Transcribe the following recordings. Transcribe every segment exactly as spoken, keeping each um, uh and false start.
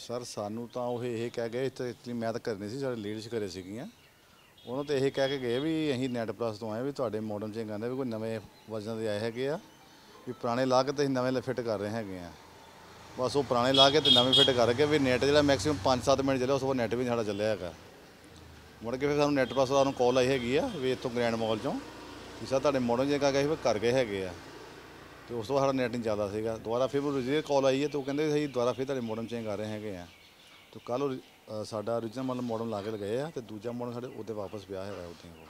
Sir सानू तो वो ये कह गए इतनी मैं तो घर नहीं सी, साढ़े लीडर्स घरे सीगियां उन्होंने तो यही कह के गए भी अं नैट प्लस तो आए भी तुहाडे मॉडर्न चेंज करने भी कोई नवे वर्जन के आए है भी पुराने ला के तो नवे फिट कर रहे हैं। बस वो पुराने ला के तो नवे फिट करके भी नैट जो मैक्सीमम पाँच सत्त मिनट चलिया उस नैट भी साढ़ा चलिया है। मुड़ के फिर सू नैट प्लस का कॉल आई हैगी आ भी इतों ग्रैंड मॉल चों कि सर तुहाडे मॉडर्न चेंज करके भी कर गए है। तो उस तो साढ़ा नैट नहीं चलता सीगा। दोबारा फिर ओरिजिनल कॉल आई है तो कहते सही दोबारा फिर तुहाडे मॉडर्न चेंज कर रहे हैं। तो कल साडा ओरिजिनल मतलब मॉडर्न ला के लगाए आ तो दूजा मॉडर्न साढ़े उहदे वापस पिया है उदे कोल।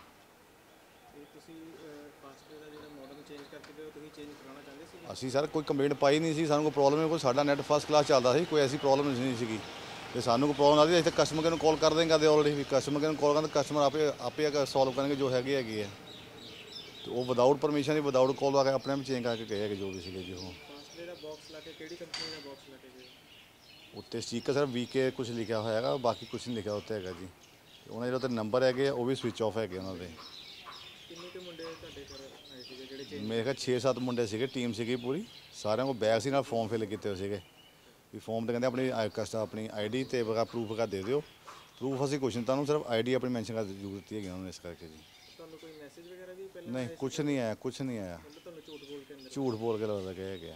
असी सर कोई कंप्लेंट पाई नहीं सी, सानू कोई प्रॉब्लम नहीं, कोई साडा नैट फस्ट क्लास चलता सी, कोई ऐसी प्रॉब्लम नहीं सी। तो सानू कोई प्रॉब्लम आती है तो कस्टमर केयर कॉल कर देंगे ऑलरेडी भी कस्टमर केयर कॉल करते कस्टमर आपे आपे सॉल्व करेंगे जो हैगी हैगी है। तो वो विदाउट परमिशन विदाउट कॉल आके अपने आप चेंज करके गए जो भी सी जो उत्ते स्टीकर सर वी के कुछ लिखा हुआ है, बाकी कुछ नहीं लिखा उत्ते है जी। उन्होंने जो उत्ते नंबर है वो भी स्विच ऑफ है उन्होंने। मेरे ख्याल छे सत्त मुंडे सीगे टीम सीगी पूरी, सारे को बैग से नाल फॉर्म फिल किए हुए भी फॉर्म तो कहते अपनी कस्ट अपनी आई डी तो बगा प्रूफ का दे दिओ। प्रूफ असी कुछ नहीं तुहानू सिर्फ आई डी अपनी मैंशन कर जरूरत ही है उन्होंने इस करके जी। नहीं कुछ नहीं आया, कुछ नहीं आया, झूठ बोल के लग गया गया।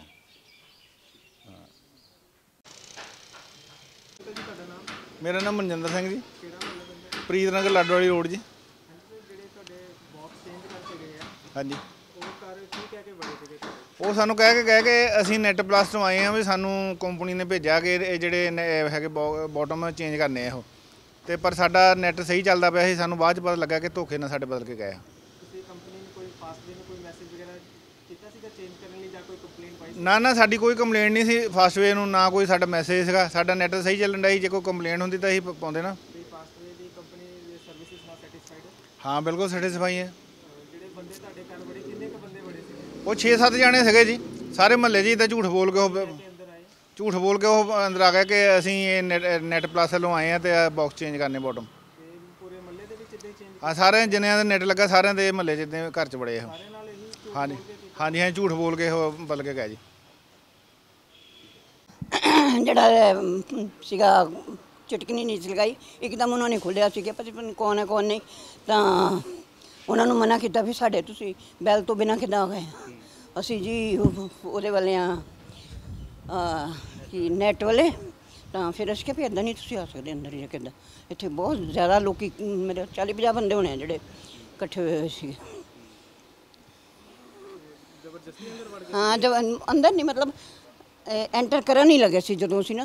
मेरा नाम मनजिंदर सिंह जी, प्रीत नगर लाडोवाली रोड जी। हाँ जी ਉਹ ਸਾਨੂੰ ਕਹਿ ਕੇ ਗਏ ਕਿ ਅਸੀਂ ਨੈਟ ਪਲੱਸ ਤੋਂ ਆਏ ਹਾਂ ਵੀ ਸਾਨੂੰ ਕੰਪਨੀ ਨੇ ਭੇਜਿਆ ਕਿ ਇਹ ਜਿਹੜੇ ਹੈਗੇ ਬੋਟਮ ਚੇਂਜ ਕਰਨੇ ਆ ਉਹ ਤੇ ਪਰ ਸਾਡਾ ਨੈਟ ਸਹੀ ਚੱਲਦਾ ਪਿਆ ਸੀ। ਸਾਨੂੰ ਬਾਅਦ ਚ ਪਤਾ ਲੱਗਾ ਕਿ ਧੋਖੇ ਨਾਲ ਸਾਡੇ ਬਦਲ ਕੇ ਗਏ ਆ। ਤੁਸੀਂ ਕੰਪਨੀ ਨੂੰ ਕੋਈ ਫਾਸਟਵੇ ਨੂੰ ਕੋਈ ਮੈਸੇਜ ਵਗੈਰਾ ਕੀਤਾ ਸੀਗਾ ਚੇਂਜ ਕਰਨ ਲਈ ਜਾਂ ਕੋਈ ਕੰਪਲੇਂਟ ਪਾਈ ਸੀ? ਨਾ ਨਾ ਸਾਡੀ ਕੋਈ ਕੰਪਲੇਂਟ ਨਹੀਂ ਸੀ ਫਾਸਟਵੇ ਨੂੰ, ਨਾ ਕੋਈ ਸਾਡਾ ਮੈਸੇਜ ਸੀਗਾ। ਸਾਡਾ ਨੈਟ ਸਹੀ ਚੱਲਣ ਡਿਆ ਸੀ, ਜੇ ਕੋਈ ਕੰਪਲੇਂਟ ਹੁੰਦੀ ਤਾਂ ਅਸੀਂ ਪਾਉਂਦੇ ਨਾ। ਫਾਸਟਵੇ ਦੀ ਕੰਪਨੀ ਦੀ ਸਰਵਿਸਿਜ਼ ਨਾਲ ਸੈਟੀਸਫਾਈਡ ਹੋ? ਹਾਂ ਬਿਲਕੁਲ ਸੈਟੀਸਫਾਈ ਹੈ। ਜਿਹੜੇ ਬੰਦੇ ਤੁਹਾਡੇ ਘਰ ਬੜੇ ਕਿੰਨੇ ਕੁ ਬੰਦੇ ਬੜੇ ਸੀ? ਉਹ ਛੇ ਸੱਤ ਜਾਣੇ ਸੀਗੇ ਜੀ, ਸਾਰੇ ਮਹੱਲੇ ਜੀ। ਇੱਦਾਂ ਝੂਠ ਬੋਲ ਕੇ ਉਹ ਝੂਠ ਬੋਲ ਕੇ ਉਹ ਅੰਦਰ ਆ ਗਿਆ ਕਿ ਅਸੀਂ ਇਹ ਨੈਟ ਨੈਟ ਪਲੱਸ ਵੱਲੋਂ ਆਏ ਹਾਂ ਅਤੇ ਬਾਕਸ ਚੇਂਜ ਕਰਨੇ ਬੋਟਮ। ਹਾਂ ਸਾਰਿਆਂ ਜਿੰਨਿਆਂ ਦਾ ਨੈਟ ਲੱਗਾ ਸਾਰਿਆਂ ਦੇ ਮਹੱਲੇ 'ਚ ਇੱਦਾਂ ਘਰ 'ਚ ਬੜੇ ਆ। ਹਾਂਜੀ ਹਾਂਜੀ ਹਾਂ ਝੂਠ ਬੋਲ ਕੇ ਉਹ ਬਦਲ ਕੇ ਗਿਆ ਜੀ। ਜਿਹੜਾ ਸੀਗਾ ਚਟਕਣੀ ਨਹੀਂ ਸੀ ਲਗਾਈ, ਇੱਕਦਮ ਉਹਨਾਂ ਨੇ ਖੋਲ੍ਹਿਆ ਸੀ ਕਿ ਪਤਾ ਕੌਣ ਹੈ ਕੌਣ ਨਹੀਂ। ਤਾਂ ਉਹਨਾਂ ਨੂੰ ਮਨਾ ਕੀਤਾ ਵੀ ਸਾਡੇ ਤੁਸੀਂ ਬੈਲ ਤੋਂ ਬਿਨਾਂ ਕਿੱਦਾਂ ਆ ਗਏ। ਅਸੀਂ ਜੀ ਉਹਦੇ ਵਾਲੇ ਆ ਕਿ ਨੈਟ ਵਾਲੇ। ਤਾਂ ਫਿਰ ਅਸੀਂ ਕਿਹਾ ਵੀ ਇੱਦਾਂ ਨਹੀਂ ਤੁਸੀਂ ਆ ਸਕਦੇ ਅੰਦਰ ਜਾਂ ਕਿੱਦਾਂ। ਇੱਥੇ ਬਹੁਤ ਜ਼ਿਆਦਾ ਲੋਕ ਮੇਰੇ ਚਾਲੀ ਪੰਜਾਹ ਬੰਦੇ ਹੋਣੇ ਆ ਜਿਹੜੇ ਇਕੱਠੇ ਹੋਏ ਹੋਏ ਸੀਗੇ। ਹਾਂ ਜਦ ਅੰਦਰ ਨਹੀਂ ਮਤਲਬ ਐਂਟਰ ਕਰਨ ਹੀ ਲੱਗੇ ਸੀ ਜਦੋਂ ਅਸੀਂ ਨਾ।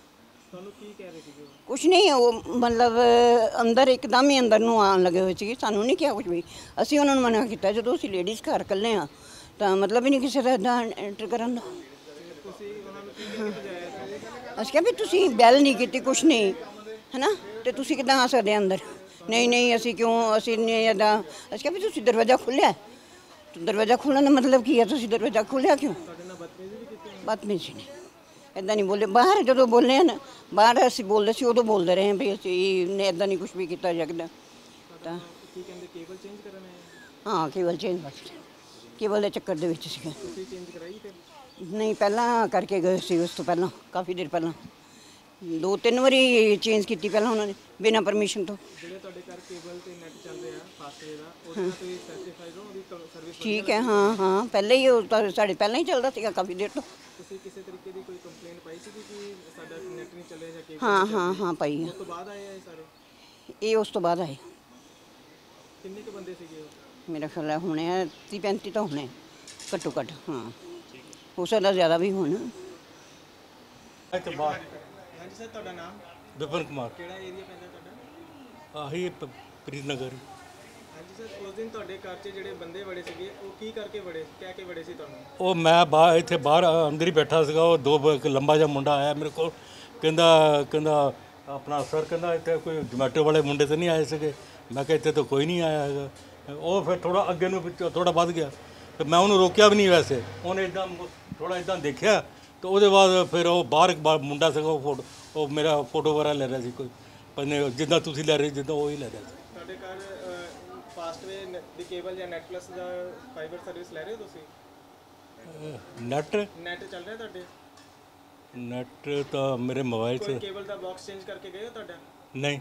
ਕੁਛ ਨਹੀਂ ਉਹ ਮਤਲਬ ਅੰਦਰ ਇੱਕਦਮ ਹੀ ਅੰਦਰ ਨੂੰ ਆਉਣ ਲੱਗੇ ਹੋਏ ਸੀਗੇ। ਸਾਨੂੰ ਨਹੀਂ ਕਿਹਾ ਕੁਛ ਵੀ, ਅਸੀਂ ਉਹਨਾਂ ਨੂੰ ਮਨਾ ਕੀਤਾ। ਜਦੋਂ ਅਸੀਂ ਲੇਡੀਜ਼ ਘਰ ਇਕੱਲੇ ਹਾਂ ਤਾਂ ਮਤਲਬ ਹੀ ਨਹੀਂ ਕਿਸੇ ਦਾ ਇੱਦਾਂ ਐਂਟਰ ਕਰਨ ਦਾ। ਅਸੀਂ ਕਿਹਾ ਵੀ ਤੁਸੀਂ ਬੈਲ ਨਹੀਂ ਕੀਤੀ ਕੁਛ ਨਹੀਂ ਹੈ ਨਾ, ਅਤੇ ਤੁਸੀਂ ਕਿੱਦਾਂ ਆ ਸਕਦੇ ਅੰਦਰ? ਨਹੀਂ ਨਹੀਂ ਅਸੀਂ ਕਿਉਂ ਅਸੀਂ ਨਹੀਂ ਇੱਦਾਂ। ਅਸੀਂ ਕਿਹਾ ਵੀ ਤੁਸੀਂ ਦਰਵਾਜ਼ਾ ਖੋਲ੍ਹਿਆ, ਦਰਵਾਜ਼ਾ ਖੋਲ੍ਹਣ ਦਾ ਮਤਲਬ ਕੀ ਹੈ? ਤੁਸੀਂ ਦਰਵਾਜ਼ਾ ਖੋਲ੍ਹਿਆ ਕਿਉਂ? ਬਦਤਮੀਜ਼ੀ ਨਹੀਂ ਇੱਦਾਂ ਨਹੀਂ ਬੋਲੇ। ਬਾਹਰ ਜਦੋਂ ਬੋਲੇ ਆ ਨਾ ਬਾਹਰ ਅਸੀਂ ਬੋਲਦੇ ਸੀ ਉਦੋਂ ਬੋਲਦੇ ਰਹੇ ਵੀ ਅਸੀਂ ਨੇ ਇੱਦਾਂ ਨਹੀਂ ਕੁਛ ਵੀ ਕੀਤਾ ਜਗਦਾ। ਤਾਂ ਹਾਂ ਕੇਬਲ ਚੇਂਜ ਬਸ ਕੇਬਲ ਦੇ ਚੱਕਰ ਦੇ ਵਿੱਚ ਸੀਗਾ। ਨਹੀਂ ਪਹਿਲਾਂ ਕਰਕੇ ਗਏ ਸੀ, ਉਸ ਤੋਂ ਪਹਿਲਾਂ ਕਾਫੀ ਦੇਰ ਪਹਿਲਾਂ ਦੋ ਤਿੰਨ ਵਾਰੀ ਚੇਂਜ ਕੀਤੀ ਪਹਿਲਾਂ ਉਹਨਾਂ ਨੇ ਬਿਨਾਂ ਪਰਮਿਸ਼ਨ ਤੋਂ। ਠੀਕ ਹੈ ਹਾਂ ਹਾਂ ਪਹਿਲਾਂ ਹੀ ਉਹ ਤਾਂ ਸਾਡੇ ਪਹਿਲਾਂ ਹੀ ਚੱਲਦਾ ਸੀਗਾ ਕਾਫੀ ਦੇਰ ਤੋਂ। ਹਾਂ ਹਾਂ ਹਾਂ ਪਾਈ ਆ। ਇਹ ਉਸ ਤੋਂ ਬਾਅਦ ਆਏ। ਕਿੰਨੇ ਕੁ ਬੰਦੇ ਸੀਗੇ? ਮੇਰਾ ਖਿਆਲ ਹੋਣੇ ਆ ਤੀਹ ਪੈਂਤੀ ਤਾਂ ਹੋਣੇ ਘੱਟੋ ਘੱਟ। ਹਾਂ ਹੋ ਸਕਦਾ ਜ਼ਿਆਦਾ ਵੀ ਹੋਣ। ਇੱਥੇ ਬਾਹਰ ਹਾਂਜੀ ਸਰ ਤੁਹਾਡਾ ਨਾਮ? ਵਿਪਨ ਕੁਮਾਰ। ਕਿਹੜਾ ਏਰੀਆ ਪੈਂਦਾ ਤੁਹਾਡਾ? ਆਹੀ ਪ੍ਰੀਤ ਨਗਰ। ਹਾਂਜੀ ਸਰ ਉਸ ਦਿਨ ਤੁਹਾਡੇ ਘਰ 'ਚ ਜਿਹੜੇ ਬੰਦੇ ਬੜੇ ਸੀਗੇ ਉਹ ਕੀ ਕਰਕੇ ਬੜੇ ਕਹਿ ਕੇ ਬੜੇ ਸੀ ਤੁਹਾਨੂੰ? ਉਹ ਮੈਂ ਬਾਹਰ ਇੱਥੇ ਬਾਹਰ ਅੰਦਰ ਹੀ ਬੈਠਾ ਸੀਗਾ। ਉਹ ਦੋ ਇੱਕ ਲੰਬਾ ਜਿਹਾ ਮੁੰਡਾ ਆਇਆ ਮੇਰੇ ਕੋਲ, ਕਹਿੰਦਾ ਕਹਿੰਦਾ ਆਪਣਾ ਸਰ ਕਹਿੰਦਾ ਇੱਥੇ ਕੋਈ ਜਮੈਟੋ ਵਾਲੇ ਮੁੰਡੇ ਤਾਂ ਨਹੀਂ ਆਏ ਸੀਗੇ? ਮੈਂ ਕਿਹਾ ਇੱਥੇ ਤਾਂ ਕੋਈ ਨਹੀਂ ਆਇਆ ਹੈਗਾ। ਉਹ ਫਿਰ ਥੋੜ੍ਹਾ ਅੱਗੇ ਨੂੰ ਥੋੜ੍ਹਾ ਵੱਧ ਗਿਆ ਅਤੇ ਮੈਂ ਉਹਨੂੰ ਰੋਕਿਆ ਵੀ ਨਹੀਂ। ਵੈਸੇ ਉਹਨੇ ਇੱਦਾਂ ਥੋੜ੍ਹਾ ਇੱਦਾਂ ਦੇਖਿਆ ਅਤੇ ਉਹਦੇ ਬਾਅਦ ਫਿਰ ਉਹ ਬਾਹਰ ਮੁੰਡਾ ਸੀਗਾ ਉਹ ਫੋਟੋ ਉਹ ਮੇਰਾ ਫੋਟੋ ਵਗੈਰਾ ਲੈ ਰਿਹਾ ਸੀ ਕੋਈ ਪੰਨੇ ਜਿੱਦਾਂ ਤੁਸੀਂ ਲੈ ਰਹੇ ਜਿੱਦਾਂ ਉਹ ਹੀ ਲੈ ਰਿਹਾ ਸੀ। ਤੁਹਾਡੇ ਘਰ ਫਾਸਟਵੇ ਦੀ ਕੇਬਲ ਜਾਂ ਨੈਟ ਪਲੱਸ ਦਾ ਫਾਈਬਰ ਸਰਵਿਸ ਲੈ ਰਹੇ ਹੋ ਤੁਸੀਂ? ਨੈਟ ਨੈਟ ਚੱਲ ਰਿਹਾ ਤੁਹਾਡੇ? ਨੈਟ ਤਾਂ ਮੇਰੇ ਮੋਬਾਈਲ 'ਚ ਕੇਬਲ ਦਾ ਬਾਕਸ ਚੇਂਜ ਕਰਕੇ ਗਏ ਹੋ ਤੁਹਾਡਾ? ਨਹੀਂ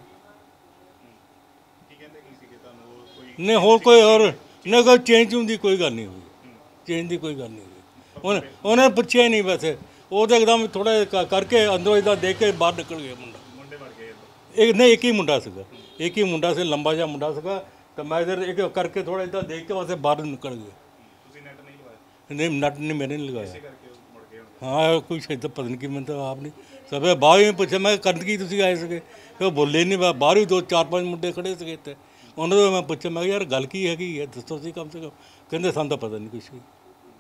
ਨਹੀਂ ਹੋਰ ਕੋਈ ਹੋਰ ਨਹੀਂ ਕੋਈ ਚੇਂਜ ਹੁੰਦੀ ਕੋਈ ਗੱਲ ਨਹੀਂ ਹੋਈ ਚੇਂਜ ਦੀ ਕੋਈ ਗੱਲ ਨਹੀਂ ਹੋਈ ਉਹਨੇ ਉਹਨੇ ਪੁੱਛਿਆ ਹੀ ਨਹੀਂ ਵੈਸੇ ਉਹ ਤਾਂ ਇੱਕਦਮ ਥੋੜਾ ਕਰਕੇ ਅੰਦਰੋਂ ਇੱਦਾਂ ਦੇਖ ਕੇ ਬਾਹਰ ਨਿਕਲ ਗਿਆ ਮੁੰਡਾ ਮੁੰਡੇ ਵੜ ਗਏ ਇੱਕ ਨਹੀਂ ਇੱਕ ਹੀ ਮੁੰਡਾ ਸੀਗਾ ਇੱਕ ਹੀ ਮੁੰਡਾ ਸੀ ਲੰਬਾ ਜਿਹਾ ਮੁੰਡਾ ਸੀਗਾ ਤਾਂ ਮੈਂ ਇਧਰ ਇੱਕ ਕਰਕੇ ਥੋੜਾ ਇੱਦਾਂ ਦੇਖ ਕੇ ਵਾਸਤੇ ਬਾਹਰ ਨਿਕਲ ਗਿਆ ਤੁਸੀਂ ਨੈਟ ਨਹੀਂ ਲਗਾਇਆ ਨਹੀਂ ਨੈਟ ਨਹੀਂ ਮੈंने नहीं लगाया हाँ कुछ इतना पता नहीं कि मैं तो आप नहीं सब बाहर ही पूछा मैं करन की तुसी आए सके फिर बोले नहीं मैं बाहर ही दो चार पांच मुंडे खड़े सके इतने उन्होंने तो मैं पूछा मैं यार गल की हैगी है दसो सी कम से कम कहते सानू तो पता नहीं कुछ भी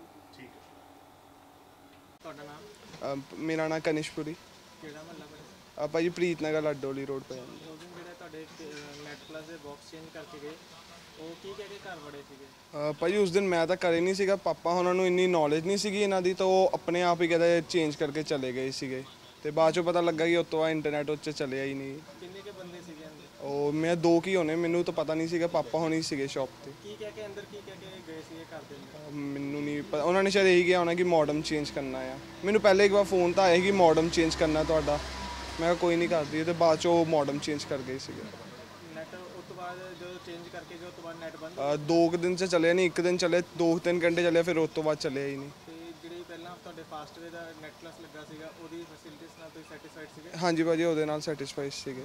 ਤੁਹਾਡਾ ਨਾਮ? ਅ, ਮੇਰਾ ਨਾਂ ਕਨਿਸ਼ਪੁਰੀ ਕਿਹੜਾ ਮਹੱਲਾ ਭਾਈ? ਆ ਭਾਜੀ ਪ੍ਰੀਤ ਨਗਰ ਲਾਡੋਲੀ ਰੋਡ ਪੈ ਜਾਂਦਾ। ਉਸ ਦਿਨ ਜਿਹੜਾ ਤੁਹਾਡੇ ਨੈਟ ਪਲੱਸ ਦੇ ਬਾਕਸ ਚੇਂਜ ਕਰਕੇ ਗਏ ਉਹ ਕੀ ਕਹਿ ਕੇ ਘਰ ਵੜੇ ਸੀਗੇ? ਅ, ਭਾਜੀ ਉਸ ਦਿਨ ਮੈਂ ਤਾਂ ਘਰੇ ਨਹੀਂ ਸੀਗਾ, ਪਾਪਾ ਉਹਨਾਂ ਨੂੰ ਇੰਨੀ ਨੌਲੇਜ ਨਹੀਂ ਸੀਗੀ ਇਹਨਾਂ ਦੀ, ਤਾਂ ਉਹ ਆਪਣੇ ਆਪ ਹੀ ਕਹਿੰਦੇ ਚੇਂਜ ਕਰਕੇ ਚਲੇ ਗਏ ਸੀਗੇ ਤੇ ਬਾਅਦ ਚੋਂ ਪਤਾ ਲੱਗਾ ਕਿ ਉਸ ਤੋਂ ਬਾਅਦ ਇੰਟਰਨੈਟ ਉੱਚ ਚੱਲਿਆ ਹੀ ਨਹੀਂ। ਕਿੰਨੇ ਕੇ ਬੰਦੇ ਸੀਗੇ ਅੰਦਰ? ਉਹ ਮੈਂ ਦੋ ਕੀ ਹੋਣੇ, ਮੈਨੂੰ ਤਾਂ ਪਤਾ ਨਹੀਂ ਸੀਗਾ, ਪਾਪਾ ਹੋਣੀ ਸੀਗੇ ਸ਼ਾਪ ਤੇ। ਕੀ ਕਹਿ ਕੇ ਅੰਦਰ ਕੀ ਕਹਿ ਕੇ ਗਏ ਸੀਗੇ ਘਰ ਦੇ ਅੰਦਰ? ਅ, ਮੈਨੂੰ ਨਹੀਂ ਪਤਾ, ਉਹਨਾਂ ਨੇ ਸ਼ਾਇਦ ਇਹੀ ਕਿਹਾ ਹੋਣਾ ਕਿ ਮੋਡਮ ਚੇਂਜ ਕਰਨਾ ਆ। ਮੈਨੂੰ ਪਹਿਲੇ ਇੱਕ ਵਾਰ ਫੋਨ ਤਾਂ ਆਇਆ ਕਿ ਮੋਡਮ ਚੇਂਜ ਕਰਨਾ ਤੁਹਾਡਾ, ਮੈਂ ਕਿਹਾ ਕੋਈ ਨਹੀਂ ਕਰਦੀ, ਤੇ ਬਾਅਦ ਚੋਂ ਮੋਡਮ ਚੇਂਜ ਕਰ ਗਏ ਸੀਗੇ। ਨੈਟ ਉਸ ਤੋਂ ਬਾਅਦ ਜਦੋਂ ਚੇਂਜ ਕਰਕੇ ਗਏ ਉਸ ਤੋਂ ਬਾਅਦ ਨੈਟ ਬੰਦ? ਅ, ਦੋ ਕੁ ਦਿਨ 'ਚ ਚੱਲਿਆ ਨਹੀਂ, ਇੱਕ ਦਿਨ ਚੱਲੇ, ਦੋ ਤਿੰਨ ਘੰਟੇ ਚੱਲਿਆ, ਫਿਰ ਉਸ ਤੋਂ ਬਾਅਦ ਚੱਲਿਆ ਹੀ ਨਹੀਂ। ਤੇ ਜਿਹੜੀ ਪਹਿਲਾਂ ਤੁਹਾਡੇ ਫਾਸਟਵੇ ਦਾ ਨੈਟ ਪਲੱਸ ਲੱਗਾ ਸੀਗਾ ਉਹਦੀ ਫੈਸਿਲਿਟੀਜ਼ ਨਾਲ ਤੁਸੀਂ ਸੈਟੀਸਫਾਈਡ ਸੀਗੇ? ਹਾਂਜੀ ਭਾਜੀ ਉਹਦੇ ਨਾਲ ਸੈਟੀਸਫਾਈਡ ਸੀਗੇ।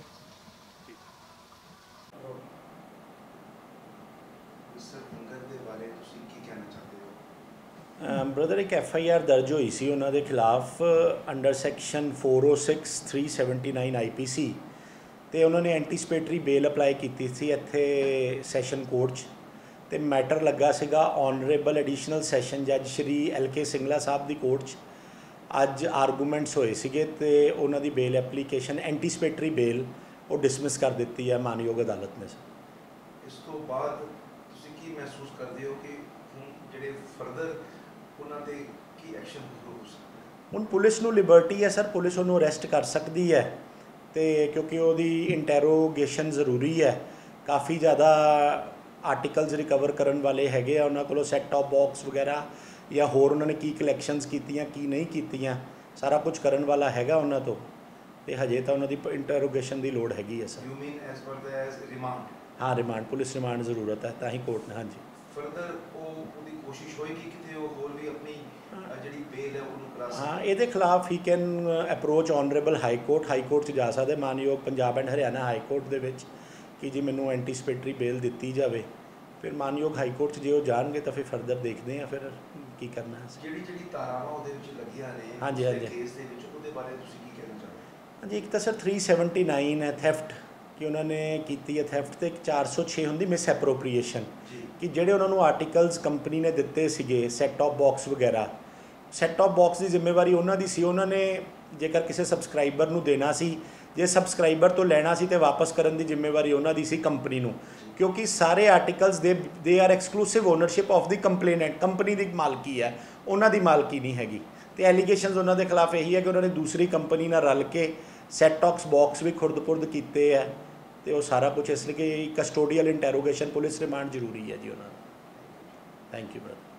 ਬ੍ਰਦਰ ਇੱਕ ਐਫ ਆਈ ਆਰ ਦਰਜ ਹੋਈ ਸੀ ਉਹਨਾਂ ਦੇ ਖਿਲਾਫ ਅੰਡਰ ਸੈਕਸ਼ਨ ਚਾਰ ਸੌ ਛੇ ਤਿੰਨ ਸੌ ਉਣੱਤਰ ਆਈ ਪੀ ਸੀ ਤੇ ਉਹਨਾਂ ਨੇ ਐਂਟੀਸਪੇਟਰੀ ਬੇਲ ਅਪਲਾਈ ਕੀਤੀ ਸੀ ਇੱਥੇ ਸੈਸ਼ਨ ਕੋਰਟ 'ਚ ਤੇ ਮੈਟਰ ਲੱਗਾ ਸੀਗਾ ਆਨਰੇਬਲ ਐਡੀਸ਼ਨਲ ਸੈਸ਼ਨ ਜੱਜ ਸ਼੍ਰੀ ਐਲ ਕੇ ਸਿੰਗਲਾ ਸਾਹਿਬ ਦੀ ਕੋਰਟ 'ਚ। ਅੱਜ ਆਰਗੂਮੈਂਟਸ ਹੋਏ ਸੀਗੇ ਤੇ ਉਹਨਾਂ ਦੀ ਬੇਲ ਐਪਲੀਕੇਸ਼ਨ ਐਂਟੀਸਪੇਟਰੀ ਬੇਲ ਉਹ ਡਿਸਮਿਸ ਕਰ ਦਿੱਤੀ ਹੈ ਮਾਨਯੋਗ ਅਦਾਲਤ ਨੇ। ਇਸ ਤੋਂ ਬਾਅਦ ਤੁਸੀਂ ਕੀ ਮਹਿਸੂਸ ਕਰਦੇ ਹੋ ਕਿ ਹੁਣ ਜਿਹੜੇ ਫਰਦਰ ਉਹਨਾਂ ਤੇ ਕੀ ਐਕਸ਼ਨ ਹੋ ਸਕਦਾ? ਹੁਣ ਪੁਲਿਸ ਨੂੰ ਲਿਬਰਟੀ ਹੈ ਸਰ, ਪੁਲਿਸ ਉਹਨੂੰ ਅਰੈਸਟ ਕਰ ਸਕਦੀ ਹੈ ਤੇ ਕਿਉਂਕਿ ਉਹਦੀ ਇੰਟੈਰੋਗੇਸ਼ਨ ਜ਼ਰੂਰੀ ਹੈ। ਕਾਫੀ ਜ਼ਿਆਦਾ ਆਰਟੀਕਲਸ ਰਿਕਵਰ ਕਰਨ ਵਾਲੇ ਹੈਗੇ ਆ ਉਹਨਾਂ ਕੋਲੋਂ, ਸੈਟ ਟੌਪ ਬਾਕਸ ਵਗੈਰਾ ਜਾਂ ਹੋਰ ਉਹਨਾਂ ਨੇ ਕੀ ਕਲੈਕਸ਼ਨਸ ਕੀਤੀਆਂ ਕੀ ਨਹੀਂ ਕੀਤੀਆਂ, ਸਾਰਾ ਕੁਝ ਕਰਨ ਵਾਲਾ ਹੈਗਾ ਉਹਨਾਂ ਤੋਂ, ਤੇ ਹਜੇ ਤਾਂ ਉਹਨਾਂ ਦੀ ਇੰਟਰੋਗੇਸ਼ਨ ਦੀ ਲੋੜ ਹੈਗੀ ਹੈ sir. You mean as per the S remand? ਹਾਂ ਰਿਮਾਂਡ, ਪੁਲਿਸ ਰਿਮਾਂਡ ਜ਼ਰੂਰਤ ਹੈ ਤਾਂ ਹੀ ਕੋਰਟ ਨੇ। ਹਾਂਜੀ ਫਰਦਰ ਉਹ ਉਹਦੀ ਕੋਸ਼ਿਸ਼ ਹੋਏਗੀ ਕਿਤੇ ਉਹ ਹੋਰ ਵੀ ਆਪਣੀ ਜਿਹੜੀ ਬੇਲ ਹੈ ਉਹਨੂੰ ਕਰਾ ਸਕੇ? ਹਾਂ ਇਹਦੇ ਖਿਲਾਫ ਹੀ can approach honourable high court, high court 'ਚ ਜਾ ਸਕਦੇ ਮਾਨਯੋਗ Punjab and Haryana high court ਦੇ ਵਿੱਚ ਕਿ ਜੀ ਮੈਨੂੰ ਐਂਟੀਸਪੇਟਰੀ ਬੇਲ ਦਿੱਤੀ ਜਾਵੇ। ਫਿਰ ਮਾਨਯੋਗ ਹਾਈ ਕੋਰਟ 'ਚ ਜੇ ਉਹ ਜਾਣਗੇ ਤਾਂ ਫਿਰ ਫਰਦਰ ਦੇਖਦੇ ਹਾਂ ਫਿਰ ਕੀ ਕਰਨਾ ਹੈ। ਜਿਹੜੀ ਜਿਹੜੀ ਧਾਰਾਵਾਂ ਉਹਦੇ ਵਿੱਚ ਲੱਗੀਆਂ ਨੇ ਹਾਂਜੀ ਹਾਂਜੀ ਕੇਸ ਦੇ ਵਿੱਚ, ਉਹਦੇ ਬਾਰੇ ਤੁਸੀਂ ਕੀ ਕਹਿਣਾ ਚਾਹੁੰਦੇ ਹੋ? ਹਾਂਜੀ ਇੱਕ ਤਾਂ ਸਰ ਤਿੰਨ ਸੌ ਉਣੱਤਰ ਹੈ ਥੈਫਟ ਕਿ ਉਹਨਾਂ ਨੇ ਕੀਤੀ ਹੈ ਥੈਫਟ, ਤੇ ਇੱਕ ਚਾਰ ਸੌ ਛੇ ਹੁੰਦੀ ਮਿਸ ਐਪਰੋਪਰੀਏਸ਼ਨ ਕਿ ਜਿਹੜੇ ਉਹਨਾਂ ਨੂੰ ਆਰਟੀਕਲਸ ਕੰਪਨੀ ਨੇ ਦਿੱਤੇ ਸੀਗੇ ਸੈਟ ਟੌਪ ਬਾਕਸ ਵਗੈਰਾ, ਸੈਟ ਟੌਪ ਬਾਕਸ ਦੀ ਜ਼ਿੰਮੇਵਾਰੀ ਉਹਨਾਂ ਦੀ ਸੀ। ਉਹਨਾਂ ਨੇ ਜੇਕਰ ਕਿਸੇ ਸਬਸਕ੍ਰਾਈਬਰ ਨੂੰ ਦੇਣਾ ਸੀ, ਜੇ ਸਬਸਕ੍ਰਾਈਬਰ ਤੋਂ ਲੈਣਾ ਸੀ ਤੇ ਵਾਪਸ ਕਰਨ ਦੀ ਜ਼ਿੰਮੇਵਾਰੀ ਉਹਨਾਂ ਦੀ ਸੀ ਕੰਪਨੀ ਨੂੰ, ਕਿਉਂਕਿ ਸਾਰੇ ਆਰਟੀਕਲਸ ਦੇ ਦੇ ਆਰ ਐਕਸਕਲੂਸਿਵ ਓਨਰਸ਼ਿਪ ਆਫ ਦੀ ਕੰਪਲੇਨੈਂਟ, ਕੰਪਨੀ ਦੀ ਮਾਲਕੀ ਹੈ, ਉਹਨਾਂ ਦੀ ਮਾਲਕੀ ਨਹੀਂ ਹੈਗੀ। ਤੇ ਐਲੀਗੇਸ਼ਨਸ ਉਹਨਾਂ ਦੇ ਖਿਲਾਫ ਇਹੀ ਹੈ ਕਿ ਉਹਨਾਂ ਨੇ ਦੂਸਰੀ ਕੰਪਨੀ ਨਾਲ ਰਲ ਕੇ ਸੈਟ ਟੌਪ ਬਾਕਸ ਵੀ ਖੁਰਦ-ਪੁਰਦ ਕੀਤੇ ਹੈ ਤੇ ਉਹ ਸਾਰਾ ਕੁਝ, ਇਸ ਲਈ ਕਿ ਕਸਟੋਡੀਅਲ ਇੰਟੈਰੋਗੇਸ਼ਨ ਪੁਲਿਸ ਰਿਮਾਂਡ ਜ਼ਰੂਰੀ ਹੈ ਜੀ ਉਹਨਾਂ ਦਾ। Thank you brother.